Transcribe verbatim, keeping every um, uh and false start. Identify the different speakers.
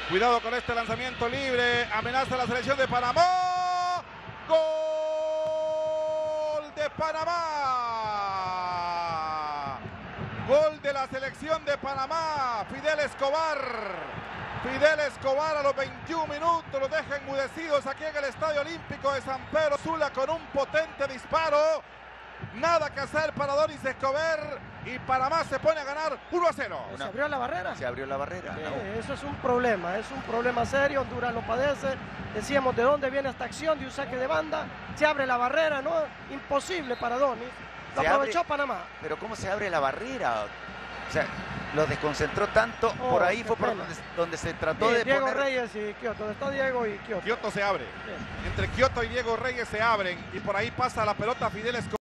Speaker 1: Cuidado con este lanzamiento libre. Amenaza la selección de Panamá. ¡Gol de Panamá! Gol de la selección de Panamá. Fidel Escobar. Fidel Escobar a los veintiún minutos los deja enmudecidos aquí en el Estadio Olímpico de San Pedro Sula con un potente disparo. Nada que hacer para Donis Escobar y Panamá se pone a ganar uno a cero.
Speaker 2: ¿Se abrió la barrera?
Speaker 3: Se abrió la barrera.
Speaker 2: Sí,
Speaker 3: ¿No?
Speaker 2: eso es un problema, es un problema serio. Honduras lo padece. Decíamos de dónde viene esta acción de un saque de banda. Se abre la barrera, ¿no? Imposible para Donis. Lo
Speaker 3: Se
Speaker 2: aprovechó
Speaker 3: abre,
Speaker 2: Panamá.
Speaker 3: Pero ¿cómo se abre la barrera? O sea, lo desconcentró tanto.
Speaker 2: Oh,
Speaker 3: por ahí
Speaker 2: qué
Speaker 3: fue por
Speaker 2: pena.
Speaker 3: donde, donde se trató
Speaker 2: Sí,
Speaker 3: de
Speaker 2: Diego
Speaker 3: poner...
Speaker 2: Reyes y Kioto. ¿Dónde está Diego y Kioto?
Speaker 1: Kioto se abre.
Speaker 2: Bien.
Speaker 1: Entre Kioto y Diego Reyes se abren y por ahí pasa la pelota Fidel Escobar.